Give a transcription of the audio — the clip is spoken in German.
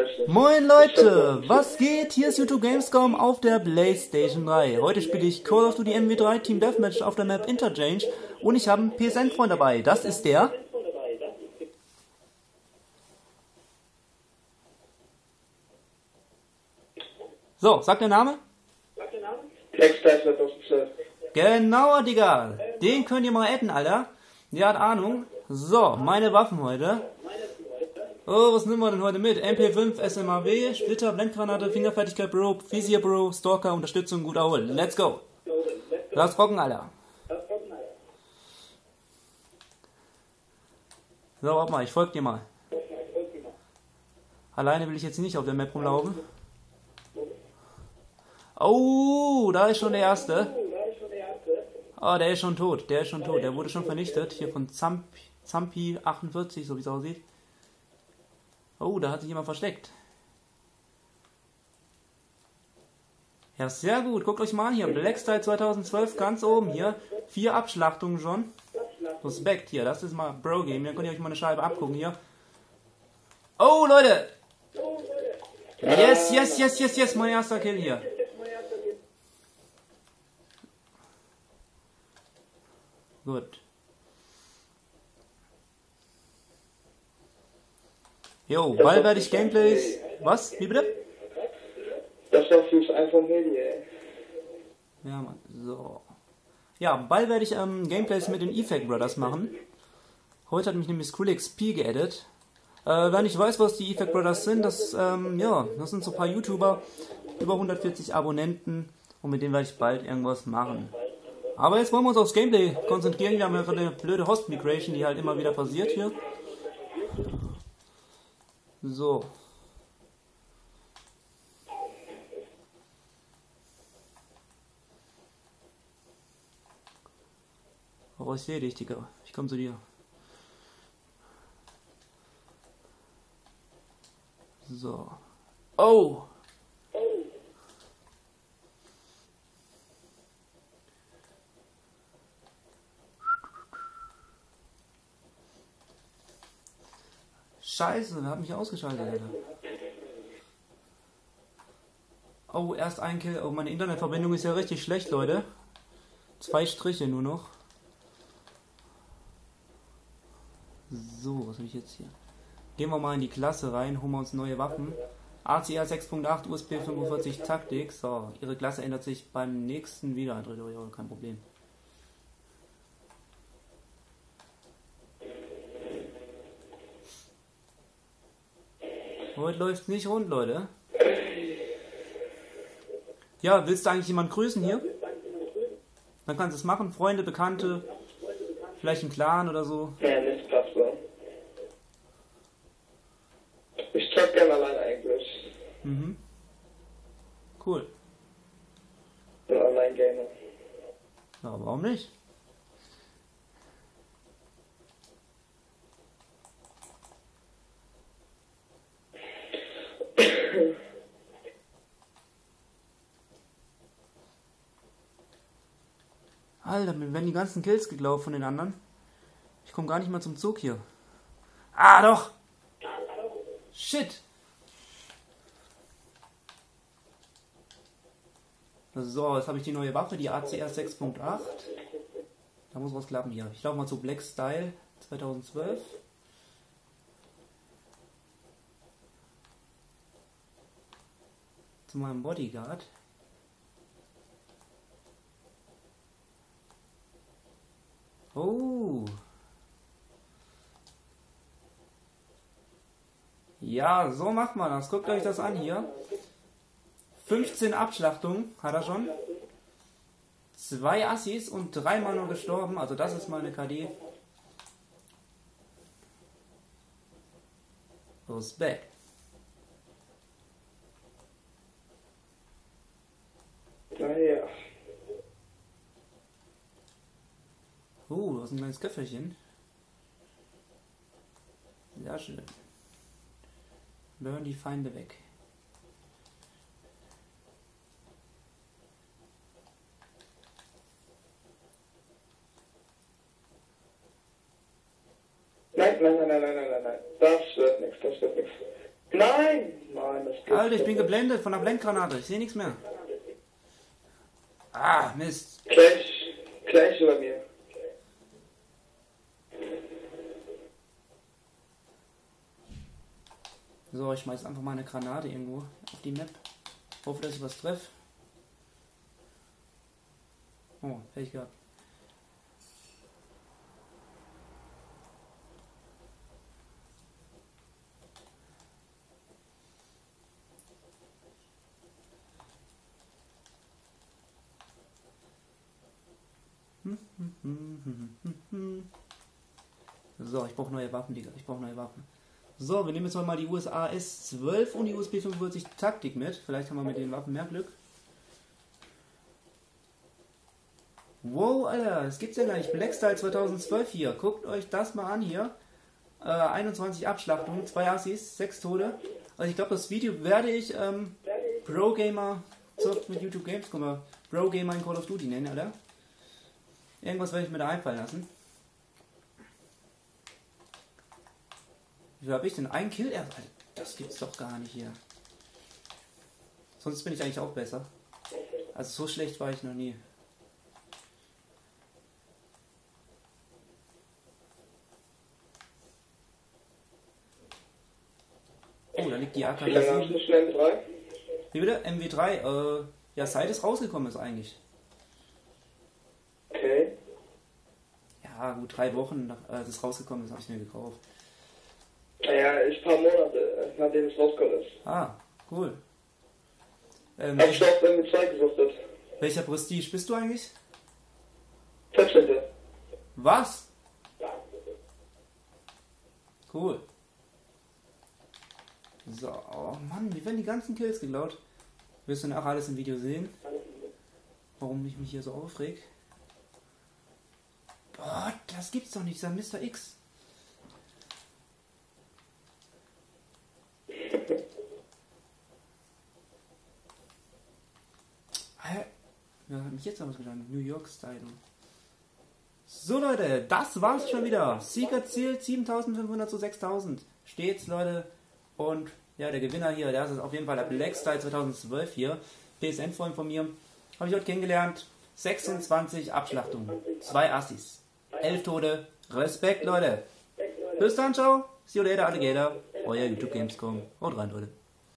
tatsächlich. Moin Leute, was geht? Hier ist YouTube Gamescom auf der PlayStation 3. Heute spiele ich Call of Duty MW3 Team Deathmatch auf der Map Interchange und ich habe einen PSN-Freund dabei. Das ist der... So, sagt der Name? Blackstyle 2012. Genau, Digga. Den könnt ihr mal adden, Alter. Der hat Ahnung. So, meine Waffen heute. Oh, was nehmen wir denn heute mit? MP5, SMAW, Splitter, Blendgranate, Fingerfertigkeit Bro, Visier Bro, Stalker, Unterstützung, guter Hol. Let's go. Lass rocken, Alter. So, warte mal, ich folge dir mal. Alleine will ich jetzt nicht auf der Map rumlaufen. Oh, da ist schon der Erste. Oh, der ist schon tot. Der wurde schon vernichtet. Hier von Zampi 48, so wie es aussieht. Oh, da hat sich jemand versteckt. Ja, sehr gut. Guckt euch mal an hier. Blackstyle 2012 ganz oben hier. 4 Abschlachtungen schon. Respekt hier. Das ist mal Bro-Game. Dann könnt ihr euch mal eine Scheibe abgucken hier. Oh, Leute. Yes. Mein erster Kill hier. Gut. Jo, bald werde ich Gameplays... Was? Wie bitte? Das war fürs iPhone Handy, ey. Ja, Mann. So. Ja, bald werde ich Gameplays mit den Effect Brothers machen. Heute hat mich nämlich SkrilleXP geedit. Wer nicht weiß, was die Effect Brothers sind, das sind so ein paar YouTuber, über 140 Abonnenten und mit denen werde ich bald irgendwas machen. Aber jetzt wollen wir uns aufs Gameplay konzentrieren. Wir haben einfach eine blöde Host-Migration, die halt immer wieder passiert hier. So. Oh, ich sehe dich, Digga. Ich komme zu dir. So. Oh! Scheiße, der hat mich ausgeschaltet, Alter. Oh, erst ein Kill. Oh, meine Internetverbindung ist ja richtig schlecht, Leute. 2 Striche nur noch. So, was habe ich jetzt hier? Gehen wir mal in die Klasse rein, holen wir uns neue Waffen. ACR 6.8, USB 45 Taktik. So, ihre Klasse ändert sich beim nächsten Wiedereintritt. Oh, kein Problem. Heute läuft nicht rund, Leute. Ja, willst du eigentlich jemanden grüßen hier? Dann kannst du es machen. Freunde, Bekannte, vielleicht ein Clan oder so. Ja, das passt so. Ich zock gerne allein eigentlich. Mhm. Cool. Bin Online-Gamer. Ja, warum nicht? Alter, mir werden die ganzen Kills geglaubt von den anderen. Ich komme gar nicht mal zum Zug hier. Ah, doch! Shit! So, jetzt habe ich die neue Waffe, die ACR 6.8. Da muss was klappen hier. Ich laufe mal zu Blackstyle 2012. Zu meinem Bodyguard. Oh. Ja, so macht man das. Guckt euch das an hier. 15 Abschlachtungen hat er schon. 2 Assis und 3 Mal nur gestorben. Also das ist meine KD. Respekt. Naja. Oh, das ist ein kleines Köfferchen. Sehr schön. Burn die Feinde weg. Nein. Das wird nichts. Nein! Mann. Alter, ich bin geblendet von der Blendgranate. Ich sehe nichts mehr. Ah, Mist. Gleich über mir. So, ich schmeiß einfach mal eine Granate irgendwo auf die Map. Hoffe, dass ich was treffe. Oh, Pech gehabt. So, ich brauche neue Waffen, Digga. Ich brauche neue Waffen. So, wir nehmen jetzt mal die USA S12 und die USB 45 Taktik mit. Vielleicht haben wir mit den Waffen mehr Glück. Wow, Alter, das gibt's ja gar nicht. Blackstyle 2012 hier. Guckt euch das mal an hier. 21 Abschlachtungen, 2 Assis, 6 Tode. Also ich glaube, das Video werde ich Pro Gamer zockt mit YouTube Games, Pro Gamer in Call of Duty nennen, oder? Irgendwas werde ich mir da einfallen lassen. Wie habe ich denn? Ein Kill erst? Das gibt's doch gar nicht hier. Sonst bin ich eigentlich auch besser. Also so schlecht war ich noch nie. Oh, da liegt die AK. Wie lange hast du schon M3? Wie bitte? MW3? Ja, seit es rausgekommen ist eigentlich. Okay. Ja, gut, 3 Wochen als es rausgekommen ist, habe ich mir gekauft. Naja, ein paar Monate, nachdem es rausgekommen ist. Ah, cool. Hab ich auch M2 gesuchtet. Welcher Prestige bist du eigentlich? 14. Was? Cool. So, oh Mann, wie werden die ganzen Kills geklaut? Wirst du nachher alles im Video sehen? Warum ich mich hier so aufreg? Boah, das gibt's doch nicht, dieser Mr. X. Ja, hat mich jetzt aber gestanden. New York Style. So Leute, das war's schon wieder. Sieg erzielt 7500 zu 6000. Steht's, Leute. Und ja, der Gewinner hier, der ist auf jeden Fall der Blackstyle 2012 hier. PSN-Freund von mir. Habe ich heute kennengelernt. 26 Abschlachtungen. 2 Assis. 11 Tode. Respekt, Leute. Bis dann, ciao. See you later, Alligator. Euer YouTube Gamescom. Haut rein, Leute.